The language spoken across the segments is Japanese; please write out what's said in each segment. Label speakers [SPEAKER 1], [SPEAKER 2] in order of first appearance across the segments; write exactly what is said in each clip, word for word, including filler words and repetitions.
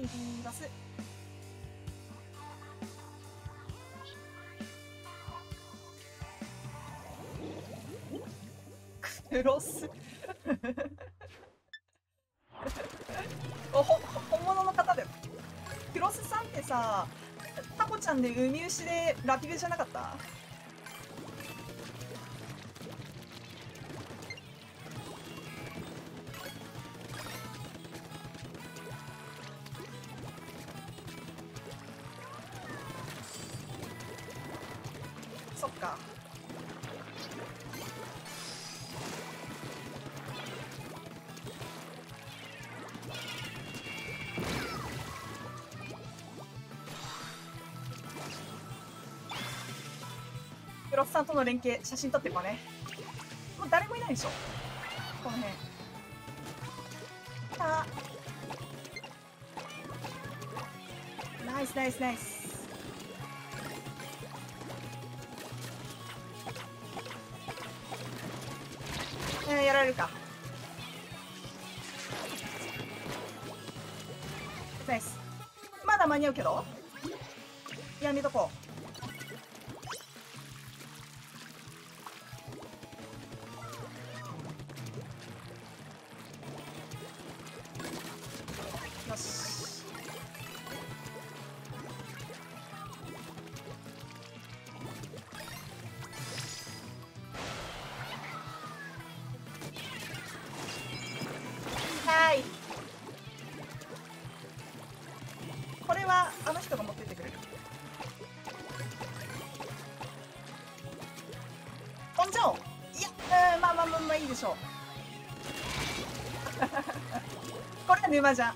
[SPEAKER 1] い、リバス。クロスおほ本物の方だよ。クロスさんってさ、タコちゃんでウミウシでラピルじゃなかった？そっか。クロスさんとの連携、写真撮ってこうね。もう誰もいないでしょこの辺。あ、ナイスナイスナイス。えー、やられるか。ナイス。まだ間に合うけどやめとこう。よし。はい。これはあの人が持ってってくれる。飛んじゃおう。いや、うん、まあまあまあまあいいでしょう。これは沼じゃん。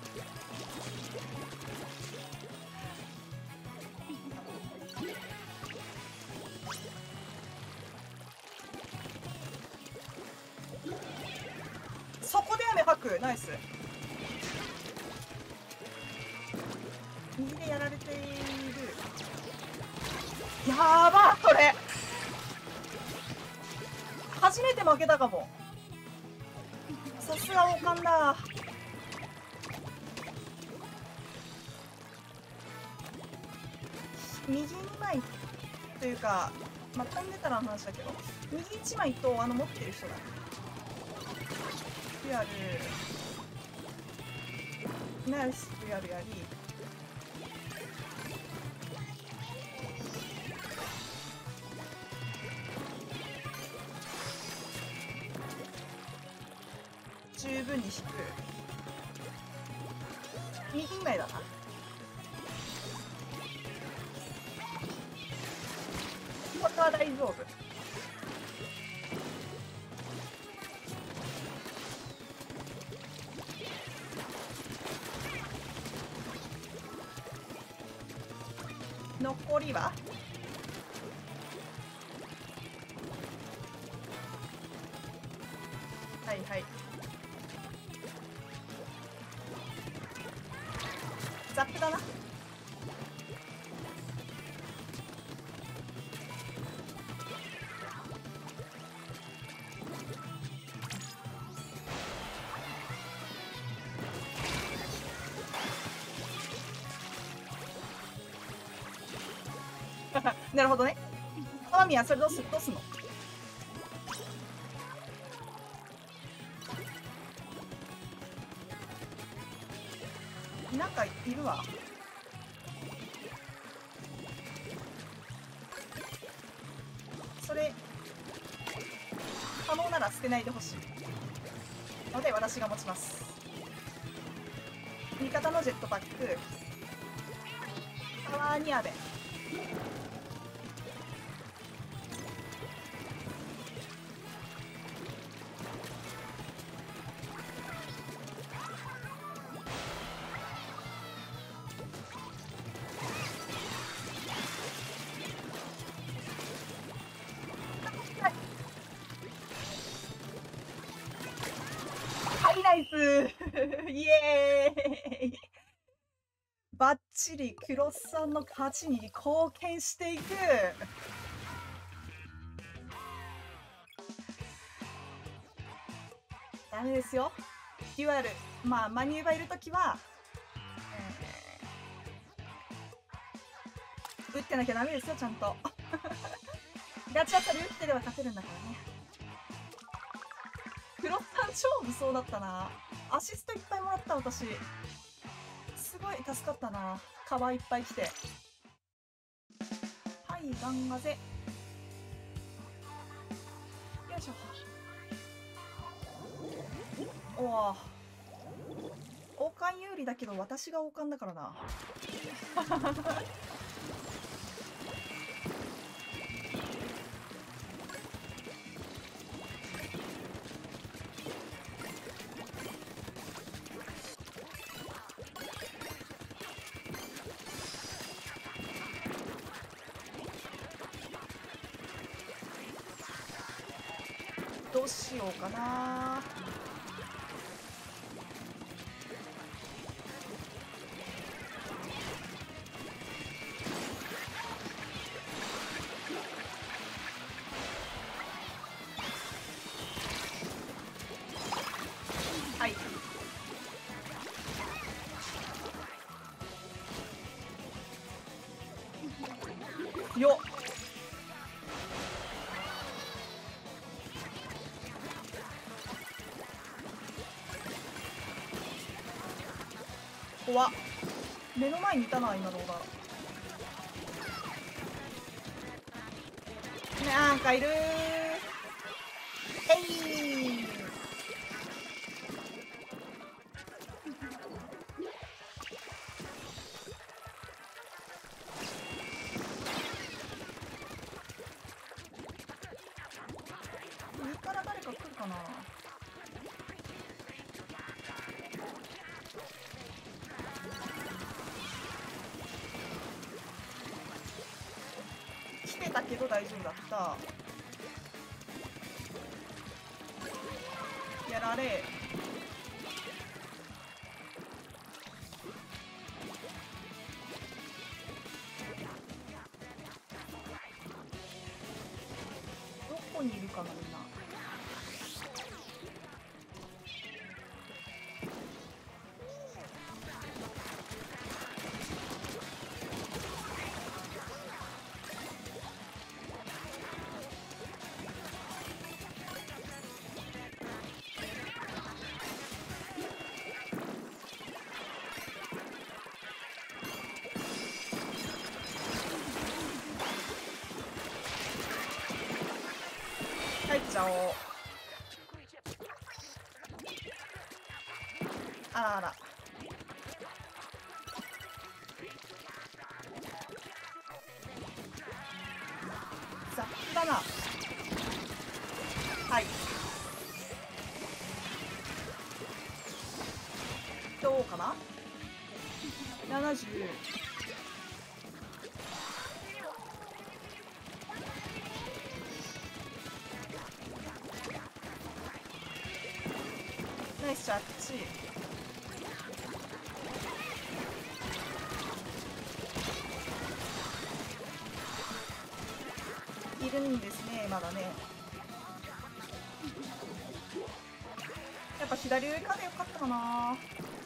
[SPEAKER 1] そこで雨吐く。ナイス。右でやられている。やばこれ初めて負けたかも。さすが王冠だ。右にまいというか、まあ、飛んでたらの話だけど、右いちまいとあの持ってる人だ。リアルナイス。リアルやり十分に引く。右にまいだな。これは大丈夫。残りははいはい。ザップだな。なるほどね。天宮それどうすどうすんの？なんかいるわ。それ可能なら捨てないでほしいので私が持ちます。味方のジェットパック、タワーに雨。はいナイスイエーイバッチリクロスさんの勝ちに貢献していく。ダメですよ。デュアル、まあマニューバいるときは、え打ってなきゃダメですよ、ちゃんと。ガチ当たり打ってれば勝てるんだからね。クロッサン超無双だったな。アシストいっぱいもらった、私。すごい助かったな。皮いっぱい来て。はい、ガンガゼ。よいしょ。おお。王冠有利だけど、私が王冠だからな。どうしようかな。はい。よっ。怖っ。目の前にいたな、今動画。なんかいるー。えいー。上から誰か来るかな。来てたけど大丈夫だった。やられ。どこにいるかな、みんな。入っちゃおう。あらあら。ザップだな。はい。どうかな。ななじゅう。ナイスジャッジ。いるんですね、まだね。やっぱ左上からよかったかな。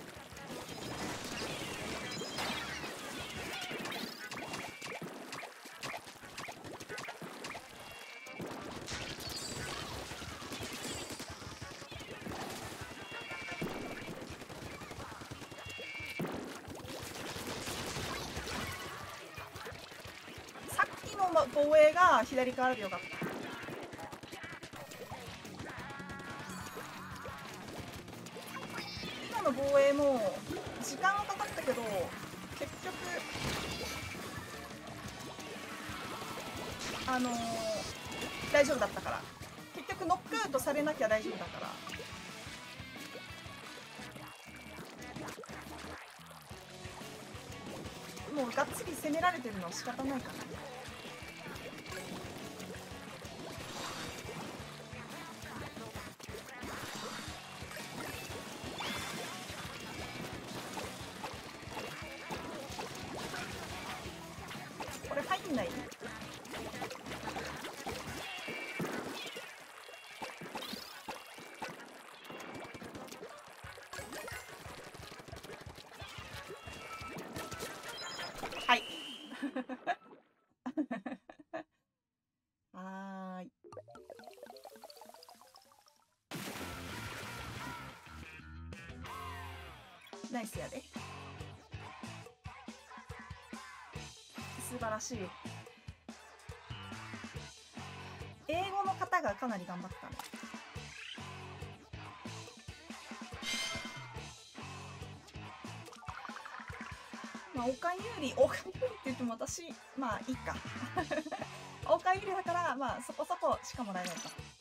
[SPEAKER 1] さっきの防衛が左からでよかった。今の防衛も時間はかかったけど結局あのー、大丈夫だったから。結局ノックアウトされなきゃ大丈夫だから。もうがっつり攻められてるのは仕方ないからね。これ入んない？ はーい。ナイスやで。素晴らしい。英語の方がかなり頑張ったね。まあ、岡有利、岡有利って言っても私、まあいいか。岡有利だから、まあそこそこしかもらえないか。